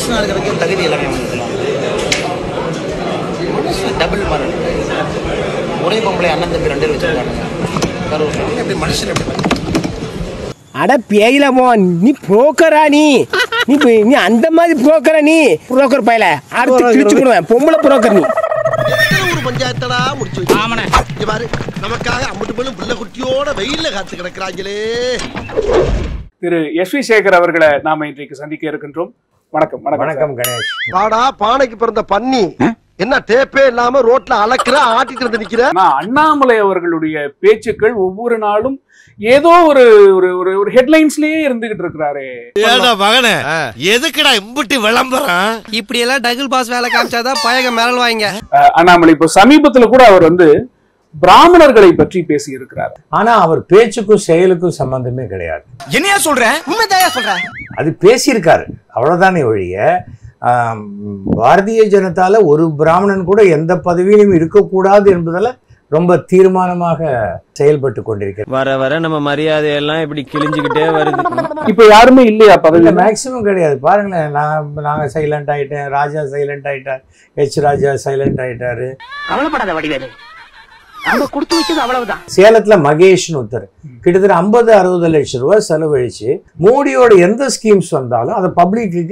மனுஷனாக இருக்கிறதுக்கு தகுதி எல்லாமே வந்துக்கலாம். மனுஷன் டபுள் மாறன் ஒரே பொம்பளை அண்ணன் தம்பி 2 பேர் வச்சிருக்காங்க. எப்படி மனுஷன் எப்படி அட பேயிலமோ நீ புரோக்கரா நீ நீ அந்த மாதிரி புரோக்கரா நீ புரோக்கர் பையல அடுத்து கிழிச்சுடுவேன் பொம்பளை புரோக்கர் நீ ஒரு பஞ்சாயத்தடா முடிச்சு வச்சு பாரு நமக்காக அம்பட்டு போலும் புள்ள குட்டியோட வெயில்ல காத்து கிடக்குறாங்களே. திரு எஸ்.வி. சேகர் அவர்களை நாம இன்றைக்கு சந்திக்க இருக்கின்றோம். வணக்கம். வணக்கம் கணேஷ். வாடா பானைக்கு பிறந்த பன்னி என்ன டேப்பே இல்லாம ரோட்ல அளக்குற ஆட்டிட்டு இருந்து நிக்கிற. அண்ணாமலை அவர்களுடைய பேச்சுக்கள் ஒவ்வொரு நாளும் ஏதோ ஒரு ஒரு ஹெட்லைன்ஸ்லயே இருந்துகிட்டு இருக்கிறாரு. மகனே எதுக்குடா இம்புட்டி விளம்பரம் இப்படி எல்லாம் டபுள் பாஸ் வேலை காமிச்சாதான் பயக மேரல் வாங்க. அண்ணாமலை இப்போ சமீபத்துல கூட அவர் பிராமணர்களை பற்றி பேசி இருக்கிறார். ஆனா அவர் பேச்சுக்கும் செயலுக்கும் சம்பந்தமே கிடையாது. என்னையா சொல்றேன்? உண்மைதாயா சொல்றேன். அது பேசியிருக்காரு அவ்வளவுதானே ஒழிய பாரதிய ஜனதால ஒரு பிராமணன் கூட எந்த பதவியிலும் இருக்கக்கூடாது என்பதால ரொம்ப தீர்மானமாக செயல்பட்டு கொண்டிருக்கிறார். வர வர நம்ம மரியாதையெல்லாம் இப்படி கிழிஞ்சுக்கிட்டே வருது. இப்ப யாருமே இல்லையா பதவி? மேக்சிமம் கிடையாது. பாருங்களேன், நாங்க சைலண்ட் ஆயிட்டேன், ராஜா சைலண்ட் ஆயிட்டார், எச் ராஜா சைலண்ட் ஆயிட்டாரு. கவலைப்படாத வடிவேலு, நம்ம கொடுத்து வச்சது அவ்வளவுதான். சேலத்துல மகேஷ்னு ஒருத்தர் கிட்டத்தட்ட 50-60 லட்சம் ரூபாய் செலவழிச்சு மோடியோட எந்த ஸ்கீம்ஸ் வந்தாலும் அதை பப்ளிக்கு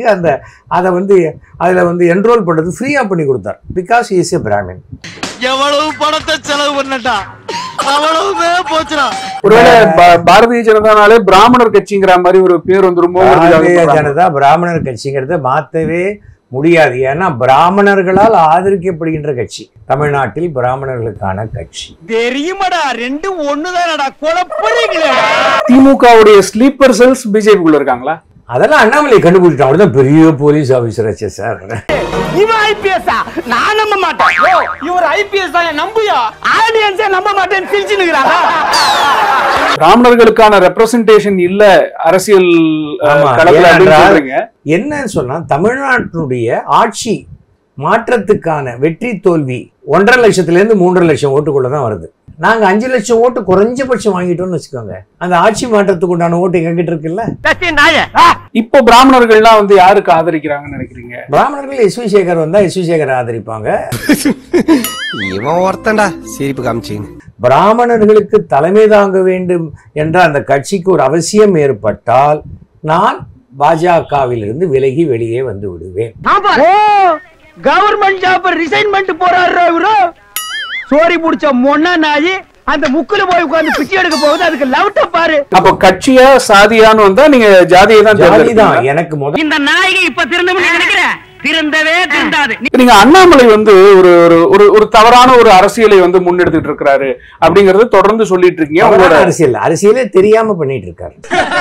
அதுல என்ரோல் பண்றது ஃப்ரீயா பண்ணி கொடுத்தார். Because is a Brahmin. எவ்வளவு பணத்தை செலவு பண்ணட்டா அவ்வளவுமே போச்சுடா. ஒருவேளை பாரதிய ஜனதானாலே பிராமணர் கட்சிங்கிற மாதிரி ஒரு பேர் வந்துருமோ? பாரதிய ஜனதா பிராமணர் கட்சிங்கிறத மாத்தவே முடியாது. ஏன்னா பிராமணர்களால் ஆதரிக்கப்படுகின்ற கட்சி, தமிழ்நாட்டில் பிராமணர்களுக்கான கட்சி. தெரியுமாடா, 2 ஒண்ணுதானடா, குழப்பறீங்களே. திமுகவுடைய ஸ்லீப்பர் செல்ஸ் பிஜேபிக்குள்ள இருக்காங்களா? அதெல்லாம் அண்ணாமலை கண்டுபிடிச்சான். அவர்தான் பெரிய போலீஸ் ஆபீசர் ஆச்சு சார். இவன் ஐபிஎஸ்ஸா? நான் நம்ப மாட்டேன். இவர் ஐபிஎஸ் தான் நம்பியா? ஆடியன்ஸே நம்ப மாட்டேன்னு சிரிச்சுக்கிறாங்க. பிராமணர்களுக்கான ரெப்ரசன்டேஷன் இல்ல அரசியல் களத்துல. என்னன்னு சொன்னா தமிழ்நாட்டினுடைய ஆட்சி மாற்றத்துக்கான வெற்றி தோல்வி 1.5 லட்சத்துல இருந்து 3.5 லட்சம் ஓட்டுக்குள்ளதான் வருது. நாங்க 5 லட்சம் ஓட்டு குறைஞ்சபட்சம் வாங்கிட்டோம்னு வச்சுக்கோங்க. அந்த ஆட்சி மாற்றத்துக்கு உண்டான ஓட்டு எங்கிட்ட இருக்குல்ல. இப்போ பிராமணர்கள்லாம் யாருக்கு ஆதரிக்கிறாங்கன்னு நினைக்கிறீங்க? பிராமணர்கள் எஸ்.வி. சேகர் வந்தா எஸ்.வி. சேகர் ஆதரிப்பாங்க. இவன் ஒருத்தன்டா சிரிப்பு காமிச்சின்னு. பிராமணர்களுக்கு தலைமை தாங்க வேண்டும் என்ற அந்த கட்சிக்கு ஒரு அவசியம் ஏற்பட்டால் நான் பாஜகவிலிருந்து விலகி வெளியே வந்து விடுவேன். கவர்மெண்ட் ஜாப் ரிசைன்மெண்ட் போறாரு இவரு. சோரி புடிச்ச மொன்னா நாயி அந்த முக்குல போய் உட்கார்ந்து பிச்சை எடுக்க போகுது. அதுக்கு லவுட்ட பாரு. அப்ப கட்சியா சாதியான்னு வந்தா நீங்க ஜாதியை தான். ஜாதிதான் எனக்கு முதல்ல. இந்த நாயகி இப்ப திருந்தவே நினைக்கிறேன். திருந்தவே திருந்தாது. நீங்க அண்ணாமலை ஒரு தவறான ஒரு அரசியலை முன்னெடுத்துட்டு இருக்காரு அப்படிங்கறது தொடர்ந்து சொல்லிட்டு இருக்கீங்க. உங்களோட அரசியலே தெரியாம பண்ணிட்டு இருக்காரு.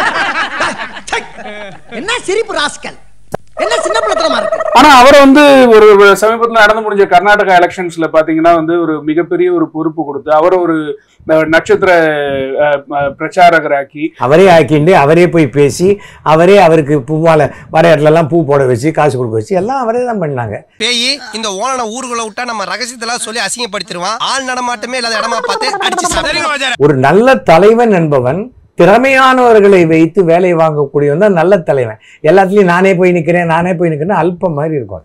என்ன சிரிப்பு ராஸ்கல், என்ன சின்ன பிள்ளைத்தனமா இருக்கு. ஆனா அவர் ஒரு சமீபத்துல நடந்து முடிஞ்ச கர்நாடகா எலெக்ஷன்ஸ்ல பாத்தீங்கன்னா ஒரு மிகப்பெரிய ஒரு பொறுப்பு கொடுத்து அவர் ஒரு நட்சத்திர பிரச்சாரகராக்கி அவரே ஆக்கிண்டு அவரே போய் பேசி அவரே அவருக்கு பூவால வர இடத்துல எல்லாம் பூ போட வச்சு காசு கொடுக்க வச்சு எல்லாம் அவரே தான் பண்ணாங்க. பேய் இந்த ஓனனை ஊருக்குள்ள விட்டா நம்ம ரகசியத்தெல்லாம் சொல்லி அசிங்கப்படுத்திடுவான். ஆள் நடமாட்டமே இல்லாத இடமா பார்த்து அடிச்சு. ஒரு நல்ல தலைவன் என்பவன் திறமையானவர்களை வைத்து வேலை வாங்கக்கூடியவன் தான் நல்ல தலைவன். எல்லாத்துலயும் நானே போய் நிக்கிறேன் அல்பம் மாதிரி இருக்கும்.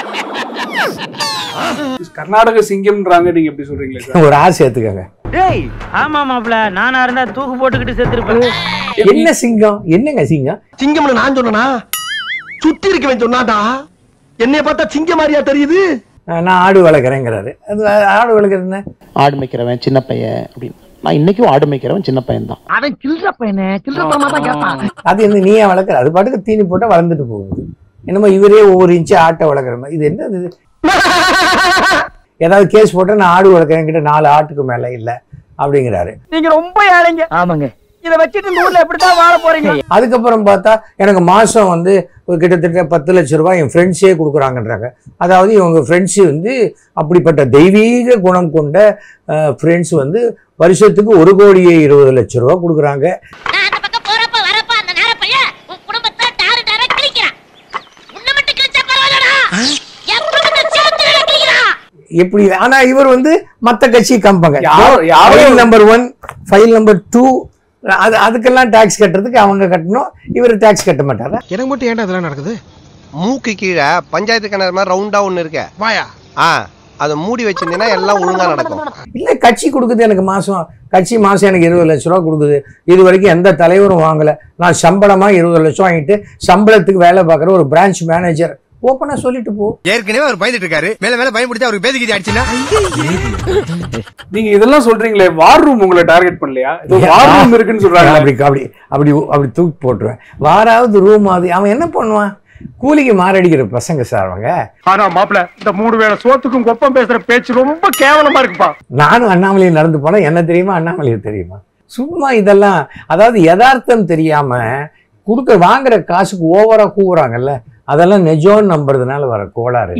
கர்நாடக சிங்கம்ன்றாங்க, நீங்க எப்படி சொல்றீங்களா? ஒரு ஆசை ஏத்துக்கங்க. டேய் ஆமா மாப்ள, நானா இருந்தா தூக்கு போட்டுக்கிட்டு செத்துருப்பேன். என்ன சிங்கம்? என்னங்க சிங்கம்? சிங்கம்னு நான் சொன்னா சுத்தி இருக்கவன் சொன்னாடா. என்னைய பார்த்தா சிங்கம் மாதிரியா தெரியுது? நான் ஆடு வளர்க்குறேங்கிறாரு. அது ஆடு வளர்க்குறேன்னு ஆடு மேய்க்கிறவன் சின்ன பையன் அப்படின்னு. நான் இன்னைக்கும் ஆடு மேய்க்கிறவன் சின்ன பையன் தான். அவன் சில்ற பையனே, சில்ற பையனா தான் கேட்பான். அது என்ன நீயே வளர்க்குற? அது பாட்டுக்கு தீனி போட்டா வளர்ந்துட்டு போகுது. என்னமோ இவரே ஒவ்வொரு இன்ச்சு ஆட்டை வளர்க்குற மாதிரி. இது என்ன? ஏதாவது கேஸ் போட்டா நான் ஆடு வளர்க்குறேன் கிட்ட 4 ஆட்டுக்கு மேல இல்ல அப்படிங்கிறாரு. நீங்க ரொம்ப ஏழைங்க. ஆமாங்க. இத வச்சிட்டு இந்த ஊர்ல எப்படிதான் வாழ போறீங்க? அதுக்கப்புறம் பார்த்தா எனக்கு மாசம் கிட்டத்தட்ட 10 லட்சம் ரூபாய் என் ஃப்ரெண்ட்ஸே கொடுக்குறாங்கன்றாங்க. அதாவது இவங்க ஃப்ரெண்ட்ஸ் அப்படிப்பட்ட தெய்வீக குணம் கொண்ட ஃப்ரெண்ட்ஸ் வருஷத்துக்கு 1,20,00,000 ரூபாய் கொடுக்குறாங்க. எப்படி? ஆனா இவர் மத்த கட்சி காமிப்பாங்க. நம்பர் 1 ஃபைல் நம்பர் 2 அதுக்கெல்லாம் டாக்ஸ் கட்டுறதுக்கு அவங்க கட்டணும், இவர் டாக்ஸ் கட்ட மாட்டாரா? எனக்கு மட்டும் ஏன்டா இதெல்லாம் நடக்குது? மூக்கு கீழே பஞ்சாயத்து கிணறு மாதிரி ரவுண்டா ஒண்ணு இருக்க வாயா அதை மூடி வச்சிருந்தீங்கன்னா எல்லாம் ஒழுங்கா நடக்கும். இல்ல கட்சி கொடுக்குது எனக்கு கட்சி மாசம் எனக்கு 20 லட்ச ரூபா கொடுக்குது. இது வரைக்கும் எந்த தலைவரும் வாங்கல. நான் சம்பளமா 20 லட்சம் வாங்கிட்டு சம்பளத்துக்கு வேலை பார்க்குற ஒரு பிரான்ச் மேனேஜர். ஓப்பனா சொல்லிட்டு போ. ஏற்கனவே அவர் பயந்துட்டு இருக்காரு, மேல மேல பயன்படுத்தி அவருக்கு பேதிக்கிட்டு ஆயிடுச்சுன்னா. நீங்க இதெல்லாம் சொல்றீங்களே, வார் ரூம் உங்களை டார்கெட் பண்ணலையா? வார் ரூம் இருக்குன்னு சொல்றாங்க. அப்படி தூக்கி போட்டுருவேன். வாராவது ரூம் ஆகுது. அவன் என்ன பண்ணுவான்? கூலிக்கு மாரடிக்கிற பசங்க சார் அவங்க. ஆனா மாப்பிள்ள இந்த 3 வேளை சோத்துக்கும் கொப்பம் பேசுற பேச்சு ரொம்ப கேவலமா இருக்குப்பா. நானும் அண்ணாமலையில் நடந்து போனா என்ன தெரியுமா, அண்ணாமலையில் தெரியுமா? சும்மா இதெல்லாம் அதாவது யதார்த்தம் தெரியாம வாங்குற காசுக்கு ஓவரா கூவுறாங்கல்ல, அதெல்லாம் நிஜம்னு நம்புறதுனால வர கோளாறு.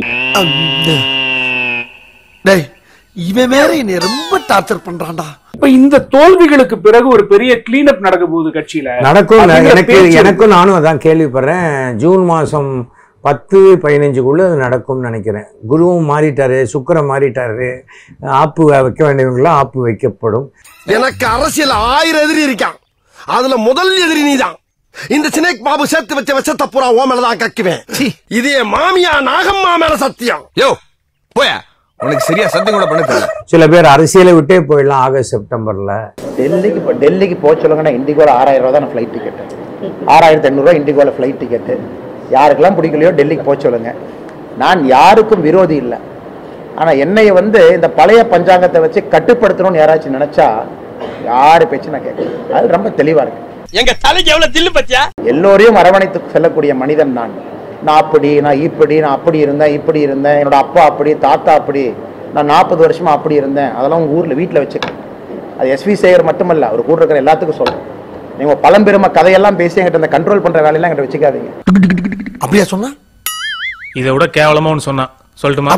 இவன் வேற என்னை ரொம்ப டார்ச்சர் பண்றான்டா. இப்ப இந்த தோல்விகளுக்கு பிறகு ஒரு பெரிய கிளீன் அப் நடக்க போகுது கட்சியில. நடக்கும். எனக்கும் நானும் அதான் கேள்விப்படுறேன். ஜூன் மாசம் 10-15 அது நடக்கும்னு நினைக்கிறேன். குருவும் மாறிட்டாரு, சுக்கிரன் மாறிட்டாரு. ஆப்பு வைக்க வேண்டியவங்களாம் ஆப்பு வைக்கப்படும். எனக்கு அரசியல் 1000 எதிரி இருக்கான். அதுல முதல் எதிரி நீதான். இந்த சினேக் பாபு சேர்த்து வச்ச விஷத்தை பூரா ஓ மேலதான் கக்குவேன். இதே மாமியா நாகம்மா மேல சத்தியம். யோ போயா, உனக்கு சரியா சத்தியம் கூட பண்ண தெரியல. சில பேர் அரசியலை விட்டே போயிடலாம் ஆகஸ்ட் செப்டம்பர்ல. டெல்லிக்கு போக சொல்லுங்கன்னா இண்டிகோல 6000 ரூபா தான் ஃப்ளைட் டிக்கெட். 6800 ரூபா இண்டிகோல ஃப்ளைட் டிக்கெட்டு. யாருக்கெல்லாம் பிடிக்கலையோ டெல்லிக்கு போக சொல்லுங்க. நான் யாருக்கும் விரோதி இல்லை. ஆனால் என்னைய இந்த பழைய பஞ்சாங்கத்தை வச்சு கட்டுப்படுத்தணும்னு யாராச்சும் நினைச்சா யாரு பேச்சு நான் கேட்கறேன். அது ரொம்ப தெளிவா இருக்கு. எங்க தலைக்கு எவ்வளவு தில்லு பத்தியா? எல்லோரையும் அரவணைத்து செல்லக்கூடிய மனிதன் நான். அப்படி நான் இப்படி நான் அப்படி இருந்தேன் இப்படி இருந்தேன், என்னோட அப்பா அப்படி தாத்தா அப்படி, நான் 40 வருஷமா அப்படி இருந்தேன். அதெல்லாம் உங்க ஊர்ல வீட்டில் வச்சுக்கேன். அது எஸ்வி சேகர் மட்டுமல்ல, அவர் கூட இருக்கிற எல்லாத்துக்கும் சொல்றேன். நீங்க பழம்பெருமை கதையெல்லாம் பேசி என்கிட்ட இந்த கண்ட்ரோல் பண்ற வேலையெல்லாம் என்கிட்ட வச்சுக்காதீங்க. அப்படியா சொன்னா? இதை விட கேவலமா ஒன்று சொன்னா சொல்லட்டுமா?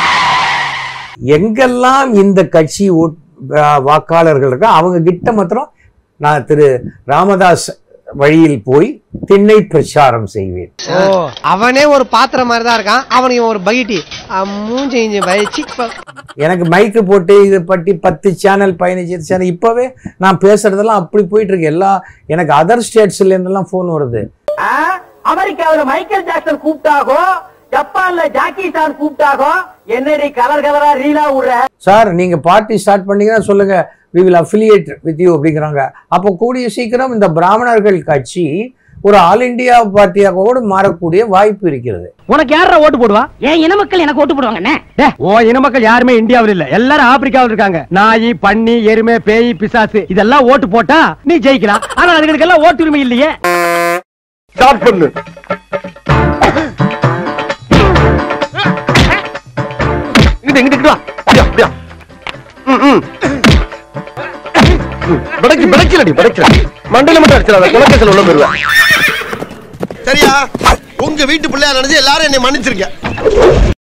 எங்கெல்லாம் இந்த கட்சி வாக்காளர்கள் இருக்கா அவங்க கிட்ட மாத்திரம் நான் திரு ராமதாஸ் வழியில் போய் திண்ணை பிரச்சாரம் செய்வேன். அவனே ஒரு பாத்திரம் மாதிரி தான் இருக்கான், அவனுக்கு ஒரு பகிட்டி மூஞ்சி வச்சு எனக்கு மைக்கு போட்டு இது பட்டி 10 சேனல் 15 சேனல் இப்பவே நான் பேசுறதெல்லாம் அப்படி போயிட்டு இருக்கு. எல்லாம் எனக்கு அதர் ஸ்டேட்ஸ்ல இருந்தெல்லாம் போன் வருது. அமெரிக்காவில் மைக்கேல் ஜாக்சன் கூப்பிட்டாகோ, ஜப்பான்ல ஜாக்கி சான் கூப்பிட்டாகோ, என்னடி கலர் கலரா ரீலா விடுற சார், நீங்க பார்ட்டி ஸ்டார்ட் பண்ணீங்கன்னா சொல்லுங்க, we will affiliate with you அப்படிங்கிறாங்க. அப்போ கூடிய சீக்கிரம் இந்த பிராமணர்கள் கட்சி ஒரு ஆல் இண்டியா பார்ட்டியாக மாறக்கூடிய வாய்ப்பு இருக்கிறது. உனக்கு யாரா ஓட்டு போடுவா? ஏன் இன மக்கள் எனக்கு ஓட்டு போடுவாங்க. ஓ இன மக்கள் யாருமே இந்தியாவில் இல்ல, எல்லாரும் ஆப்பிரிக்காவில் இருக்காங்க. நாய், பன்னி, எருமை, பேய், பிசாசு இதெல்லாம் ஓட்டு போட்டா நீ ஜெயிக்கலாம். ஆனா அதுகளுக்கெல்லாம் ஓட்டு உரிமை இல்லையே. ஸ்டார்ட் பண்ணு. இங்கிட்டு வா. அப்படியா மண்டல மட்டும் அடிச்சிடாத, குலக்கேசல் உள்ள போயிருவேன். சரியா? உங்க வீட்டு பிள்ளையா நினைச்சு எல்லாரும் என்னை மன்னிச்சிருக்க.